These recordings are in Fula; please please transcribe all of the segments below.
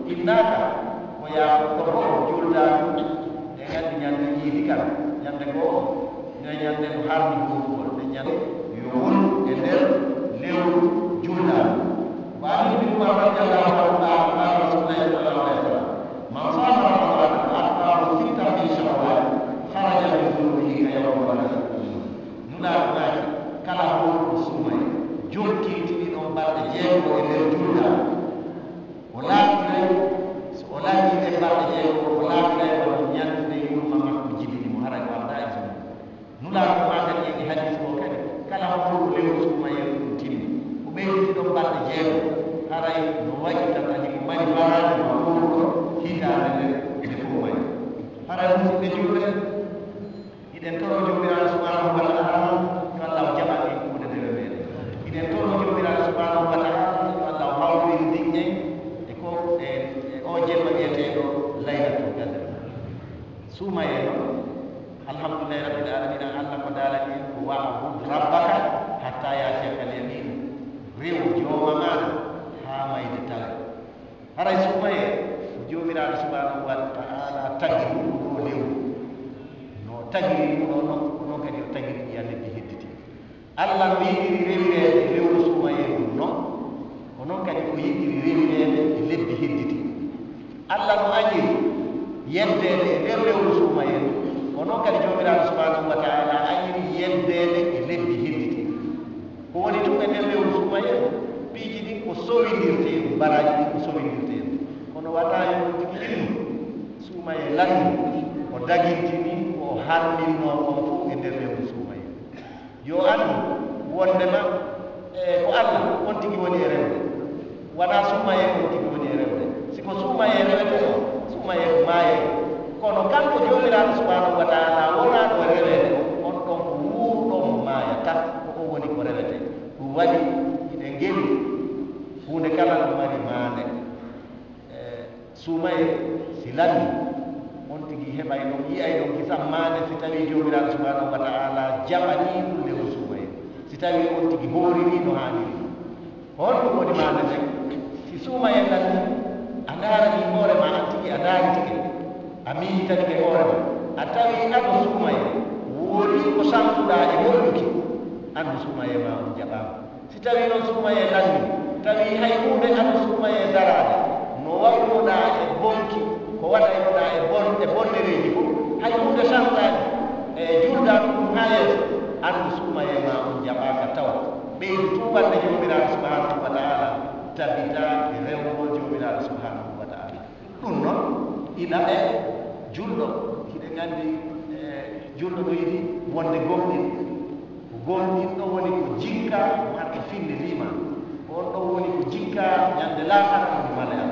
innaka ko yaafo ko julɗa e gandi ñande yiidi kala ñande goo no ñande no harmi gongol ɓe ñande yo won e nder lewru julɗaɗo waani min umar radiallahu anhu qala rasulullahi sallallahu alaihi wasallam man sama ramadan atba'ahu sittan min shawwal kharaja min dhunubihi ka yawmi walada nulaaɗo naaki kala holko sumay jokkitini ɗon balɗe jeego e nder julɗaɗo o laaɓiray so o laaɓi e balɗe jeego o laaɓiray wano ñande yurma makko jibini mo haray o anda e sum nulaaɗo ma kadi e hadis o kadi kala holko lewru sumaye ɗum timmi o ɓeyditi ɗon balɗe jeego haray no waɗi tan adi ko mari baraade ma ɓurɗo hitaande nden nde fof wayi haray musidɓe julɓe iɗen toro jomiraɗo subhanahu wa taala yo allah o jaɓa ɗen kuuɗe ndewe meɗen iɗen toro jomiraɗo subhanahu wa taala yo allah o hawrin ndiŋƴen e ko e o jemma wiyeteɗo laylatul qadr suumaye noon alhamdulillahi rabbil alamin allah ko daalani en ko wa'bud rabbaka hatta yatiyaka al yamin rew jooma maɗa ha mayde tala haray suumaye ko jomiraɗo subhanahu wa taala tagi ɗum ɗo lewru no tagiri ɗum ɗo noon kadi o tagiri ɗi yalleddi hedditi allah no yiɗiri rewirede lewru suumaye ɗum noon ko noon kadi ko yiɗiri rewirede e leddi hedditi allah no añiri yeddede e nder lewru suumaye ɗum ko noon kadi jomiraɗo subhanahu wa taala añiri yeddede e leddi hedditi ko woni tum e nder lewru suumaye ɗum piiji ɗin ko sowidirteɗum baraji ɗin ko sowidirteɗum kono waɗa yo tigi ilmu suumaye lanni o dagintini o harminno on fof e nder lewru suumaye yo andu wondema ko allah on tigi woni e rewde wona suumaye on tigi woni e rewde siko suumaye rewete o suumaye ko maaye kono kanko jomiraɗo subhanahu wa taala wonaɗo rewede on ɗon ko wuurɗon maaya tan ko o woni ko rewete ɗum waɗi iɗen ngeli hunde kala no mari maande suumaye si lanni on tigi heɓay ɗon yiyay ɗon kisan maande si tawi jomiraɗo subhanahu wa taala jaɓani ɗum nde o suumaye si tawi on tigi hooriri no haaniri hon ɗum woni maande nden si suumaye lanni a ndaarani hoore ma an tigi a ndaari tigi a miitanike hoore ma a tawi aɗo suumaye woori ko santuɗa e moƴƴuki anndu suumaye ma on jaɓama si tawi noon suumaye lanni tawi hay hunde aɗo suumaye daraade no wawnoɗa e bonki ko waɗaynoɗa e bonnereji fof hay hunde santaani e julɗa ɗum ha yeeso anndu suumaye ma on jaɓaka tawa ɓeydi tuuɓande jomiraɗo subhanahu wa taala tabita e rewgol jomiraɗo subhanahu wa taala ɗum noon ina e julɗo hiɗen nganndi julɗo ɗo yiɗi wonde gomɗin ko gomɗin ɗo woni ko jikka marke finde liman on ɗo woni ko jikka ñande laatara woni maleal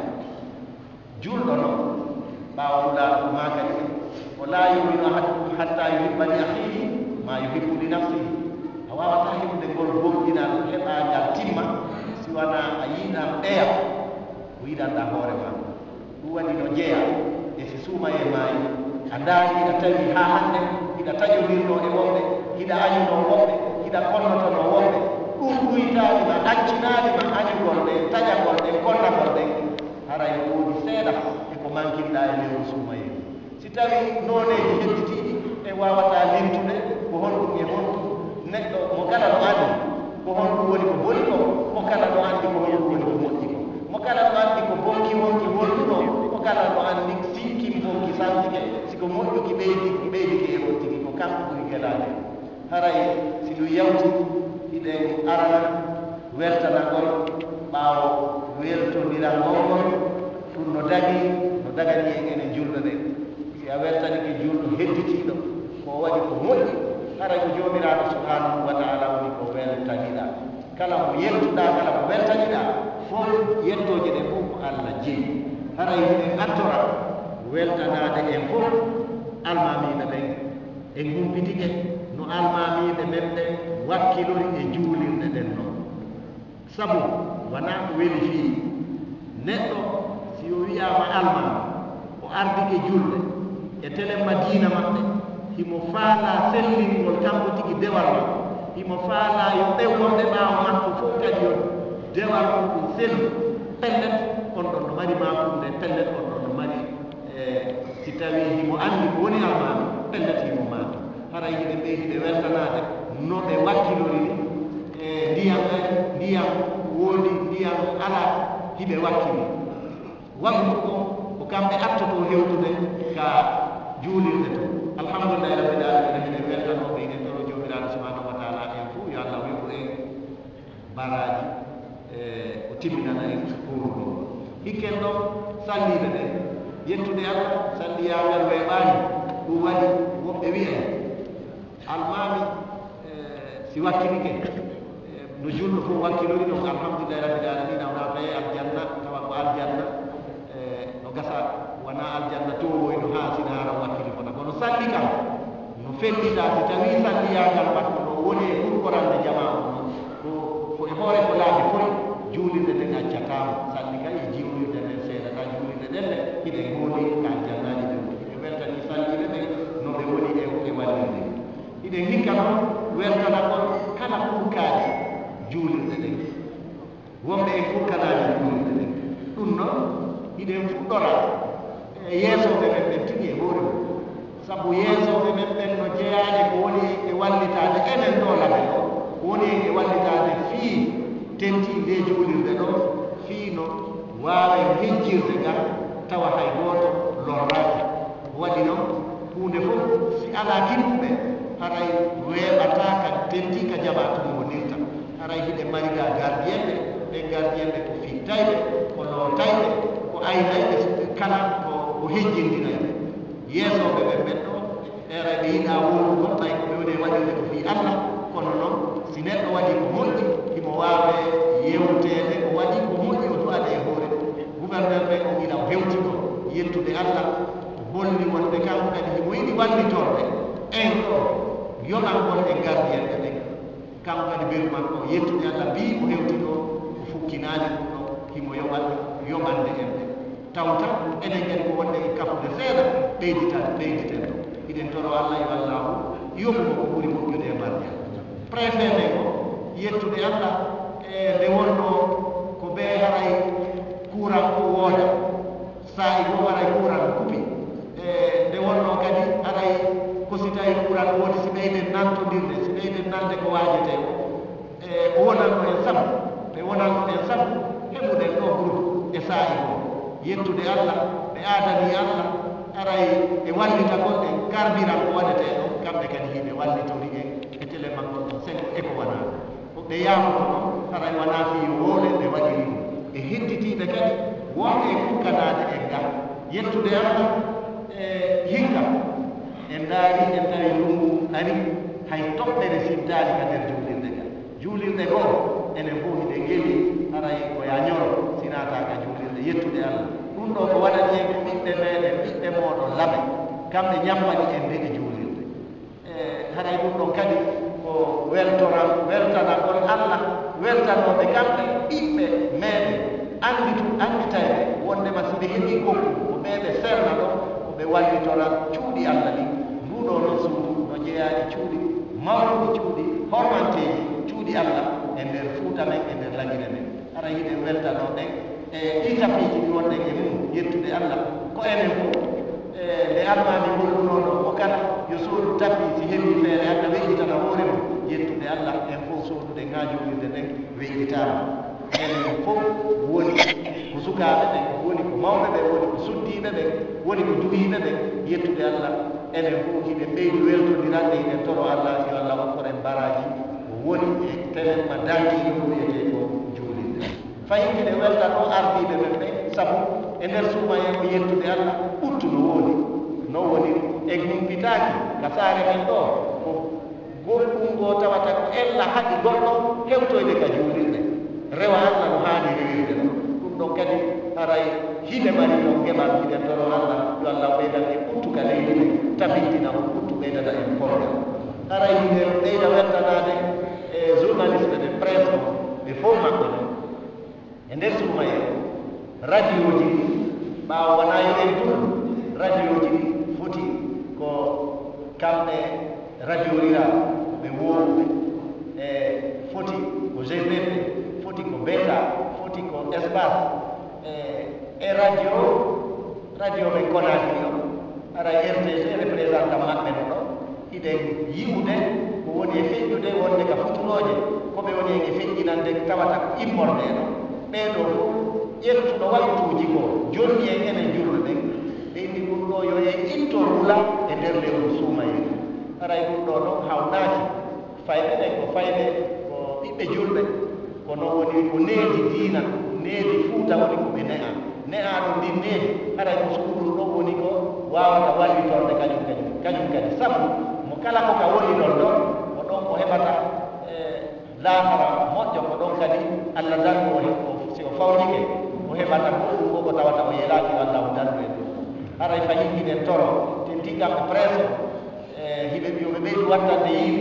julɗo noon ɓaawa wulaɗo ko maa kadi o laa yumino hatta yuhibba li ahihi ma yuhibbu li nafsihi a wawata heɓde ngol gomɗinal heɓagal timma si wona a yiiɗan ɗeya ko yiɗanɗa hoore ma ɗum waɗi no jeeya e si suumaye maayi a ndaari a tawi ha hannde hiɗa taƴodirno e wonɓe hiɗa añuno wonɓe hiɗa konnotono wonɓe ɗum ɗuytaali ma accinaali ma añugol ɗe taƴagol ɗe konnagol ɗe haray woodi seeɗa eko mankinɗa e lewru suumaye si tawi nooneji hedditiiɗi e wawata limtude ko honɗum e honɗum neɗɗo mo kala no andi ko honɗum woni ko boni ko mo kala no andi ko honɗum woni ko moƴƴi ko mo kala no andi ko bonki wonki wonduno mo kala no andi sikkim bonki santike siko moƴƴuki ɓeydike e on tigi ko kanko ɓuri gelade haray si ɗum yawti hiɗen arana weltanagol ɓaawo weltondirangol ngol ɗum no dagani en enen julɗo ɗen si a weltanike julɗo hedditiiɗo ko waɗi ko moƴƴi haray ko jomiraɗo subhanahu wa taala woni ko weltaniɗa kala mo yettuɗa kala mo weltaniɗa fof yettoje ɗe fof ko allah jeeyi haray en attora weltanade en fof almamiɓe ɓen e gumpitiɓe no almamiɓe men ɓen wakkilori e juulirɗe ɗen noon sabu wona ko weli fii neɗɗo si o wiyama almami o ardike julde e telemma diina maɓɓe himo faala sellingol kanko tigi dewal makko himo faala yo ɓewwonɓe ɓaawo makko fof kadi yo dewal mum ɗum selli pellet on ɗon no mari mafunde pellel on ɗon no mari si tawi himo anndi ko woni almami pellet himo maata hara yiɗe ɓeydiɗe weltanade no ɓe wakkilori ni ndiyam woodi ndiyam ala hiɓe wakkili waktu ko kamɓe attoto hewtude ka juulirde to alhamdulillahi rabbil alamin eɗen weltanoɓe ine ɗoro jomiraɗo subhanahu wa taala en fou yo allah wiɓo en baraji o timminana en ɓuruɗo hikken ɗon salliɓe ɓe yettude allah salliyagal weeɓani ɗum waɗi woɓɓe wiye almami si wakkilike no julɗo fof wakkilori ɗon alhamdulillahi rabbil alamin awna faye aljanna tawa ko aljanna no gasa wona aljanna towoyno ha sina hara wakkili fota kono salli kam no fellita si tawi salliyagal wattu no woni e ɓurkorande jama o noon ko e hoore ko laaɓi foy juulirde nden accatama salli kay e jiwlirde nden seeɗata juulirde ɗenne hiɗen gooni ka aljannaji ɓe woni ɓe weltani salliɓe ɓe no ɓe woni e wallirde hiɗen hikka noon weltana on kala furkaji juulirde ɗen wonɓe e furkanaji juulirde ɗen ɗum noon hiɗen fuɗɗora e yeesoɓe men ɓen tigi e hoore mum sabu yeesoɓe men ɓen no jeyaani ko woni e wallitade enen ɗo laɓen o ko woni e wallitade fii tenti nde juulirde ɗo fii no waawen hejjirde ngal tawa hay gooto lorraaki waɗi noon huunde fof si alaa kimmuɓe haray weeɓata ka tenti ka jaɓa tun wonirta haray hiɗe mariga gardien ɓe ɓe gardien ɓe ko fittayɓe ko lootayɓe ko aynayɓe kala ko hejjindinayɓe yeesoɓe ɓe ɓen ɗo ere ɓe yiɗa wolugo tawi ko ɓe woni waɗirde ko fi allah kono noon si neɗɗo waɗi ko moƴƴi himo waawe yewtede o waɗi ko moƴƴi o duwaɗa e hoore gouverneur ɓe o yiɗa o hewtino yettude allah o holli wonɓe kanko kadi himo yiɗi wallitorde en ɗo yoɓan wonɓe gardiyenɓe ɓen kanko kadi beru makko yettude allah mbi o hewtino o fukkinaani ɗum ɗo himo yoɓande en ɓe tawta enen kadi ko wonde e kafude seeɗa ɓeyditen ɗo hiɗen toro allah yo allahu yoɓumo ko ɓuri moƴƴude e marja préfet men o yettude allah e nde wonno ko ɓe haray courant o wooda saa i goo haray courant kupi e nde wonno kadi haray ko si tawi courant woodi si ɓeyden nantodirde si ɓeyden nande ko waajete o wonanno en sabu ɓe wonanno en sabu heɓuɗen ɗo groupe e saa i goo yettude allah ɓe aadani allah aray e wallita gonɗe carburant ko waɗete ɗo kamɓe kadi hiɓe wallitori en e télé makko ɗon 5 eko wona ɓe yamoto ɗon haray wona fi woole ɓe waɗiri ɗum e hedditiɓe kadi wonɓe e fukkanade en ngal yettude allah e hikka en daari en tawi lungu ari hay toɓɓere siddani ka nder juulirde ngal juulirde goo enen fof hiɗe geli haray ko ya ñoro sinata ka juulirde yettude allah ɗum ɗo ko waɗani en ko ɓiɓɓe meɗen ɓiɓɓe moɗon laɓe kamɓe ñammani en ndeɗi juulirde e haray ɗum ɗon kadi ko weltanagol allah weltanoɓe kamɓe ɓiɓɓe meɗen anditayɓe wondema so ɓe heeɓi gokku ko ɓeɓe serna ɗo ko ɓe wallitora cuuɗi allah ɗi nduɗo noon suudu no jeeyani cuuɗi mawɗi cuuɗi hormanteji cuuɗi allah e nder fuuta men e nder laguine men ara yiɗen weltano ɗen e ɗi tapiji ɗi wonɗen e mum yettude allah ko enen fof nde almami hollunoɗo o kala yo soodu tapi si heeɓi feere allah weƴƴitana hoore mum yettude allah en fof soodude ngajowirde nden weƴƴitama enen fof woni ko sukaɓe ɓen woni ko mawɓe ɓe woni ko suddiɓe ɓen woni ko duwiɓe ɓen yettude allah enen fof hiɓe ɓeydi weltodirande inen toro allah yo allah hokkoren baraji woni e tenen ma dankiɗo ko wiyete ko juulirde fayi hiɗe welta ɗo ardiɓe men ɓe sabu e nder suuma en mi yettude allah ɓuttu no woodi no woni e humpitaki ka saare men ɗo ko gokkungo tawata ko ella haɗi goɗɗo hewtoyde ka juulirde rewa allah no haani rewirde ɗo ɗum ɗon kadi haray hiɗe mari ɗon geɓal hiɗen toro allah yo allah ɓeydan en ɓuttuka leydi ɓe tabintina o ɓuttu ɓeydata en forga haray hiɗen ɓeyda weltanade e journaliste ɓe presse o ɓe fof maɓɓe ɗo e nder suuma en radio ji ɗi ɓaawo wona yo en dur radio ji ɗi foti ko kamɓe radio rural ɓe wowɓe e foti ko gpf foti ko beta foti ko espace e radio ɓe Conakry o ara RTC représentant maɓɓe no ɗo hiɗen yiwde ko woni e feƴƴude wonde ka futuroje koɓe woni e feƴƴinande tawata ko immorde ɗo ɓeɗo fof ƴettuɗo waktuji ko jonni en enen julɓe ɓen ɓe inni ɗum ɗo yo en itto rula e nder lewru suumayri aray ɗum ɗo ɗon hawnaaki fayɓe ɗen ko fayɓe ko ɓiɓɓe julɓe kono woni ko needi diina needi fuuta woni ko ɓe ne'aɗo ndin needi aray ko suuɗu ɗo woni ko wawata wallitorde kañum kadi sabu mo kala ko ka woni ɗon ɗon ko ɗon ko heɓata laahara moƴƴo ko ɗon kadi allah dandu si o fawnike o heɓata goɗɗum ko ko tawata o yelaki walla o dandu en ɗum aray fayin inen toro ten tiggamɓe presse hiɓe yoɓe ɓeydu wattande yiimi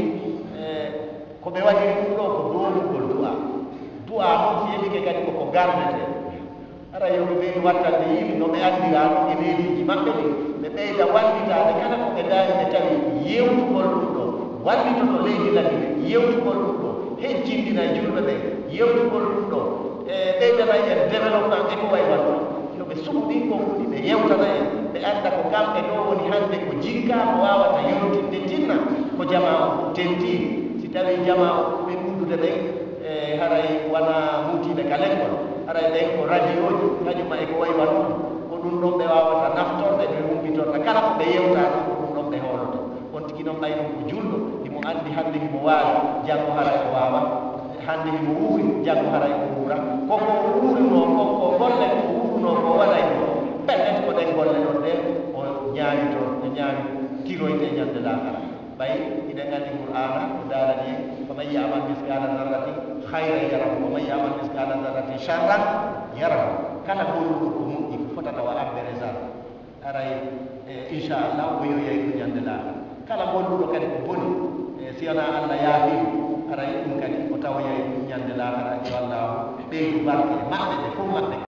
ko ɓe waɗiri ɗum ɗo ko doolugol du'a noon si yelike kadi koko gardete ara yoɓe ɓeydu wattande yiimi no ɓe andirano e leeliji maɓɓe ɗi ɓe ɓeyda wallitade kala ko ɓe daari ɓe tawi yewtugol ɗum ɗo wallitoto leydi lagi ɓe yewtugol ɗum ɗo hejjindina julɓe ɓe yewtugol ɗum ɗo e ɓeydana en développement e ko way watno yoɓe suɓɗi ko ɗi ɓe yewtata en ɓe anda ko kamɓe ɗo woni hannde ko jikka ko wawata yewtinde tinna ko jama o tenti si tawi jama o ɓe ɗuɗdude ɓen haray wona mutiɓe ka l'école haray ɓen ko radio ji kañuma e ko way watno ko ɗum ɗon ɓe wawata naftorde ɓe humbitorta kala ko ɓe yewtano ko ɗum ɗon ɓe hooloto on tigi noon ɓay ɗon ko julɗo himo andi hannde himo waawi janngo haray o waawa hannde himo wuuri janngo haray o wuura koko wuurino koko golle ko wuurno ko waɗay ko pellet ko ɗen golle ɗon ɗe o ñaawi toon o ñaawi tiroyde ñande laakara ɓay iɗen anndi qur'ana ko daarani en faman yamal miskala darratin hayra yarahu wa man yamal miskala darratin charran yarahu kala golluɗo ko moƴƴi ko fotata wa abbere sar aray inchallah o yoyay ko ñande laakara kala golluɗo kadi ko boni si wona allah yaafima aray ɗum kadi o tawoyay ɗum ñande laakara yo allahu ɓeydu barke maɓɓe ɓe fof maɓɓe